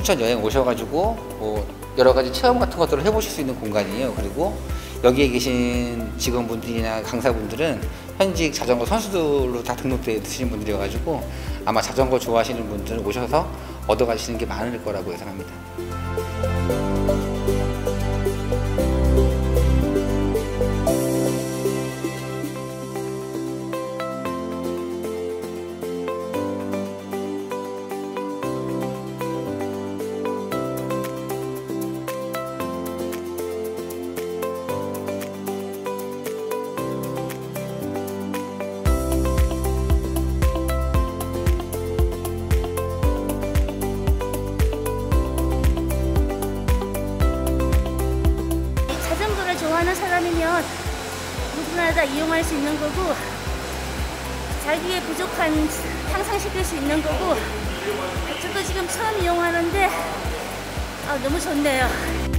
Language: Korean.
춘천 여행 오셔가지고 뭐 여러 가지 체험 같은 것들을 해보실 수 있는 공간이에요. 그리고 여기에 계신 직원분들이나 강사분들은 현직 자전거 선수들로 다 등록되어 있으신 분들이어가지고 아마 자전거 좋아하시는 분들은 오셔서 얻어가시는 게 많을 거라고 예상합니다. 좋아하는 사람이면 누구나 다 이용할 수 있는 거고 자기의 부족한 향상시킬 수 있는 거고 저도 지금 처음 이용하는데 너무 좋네요.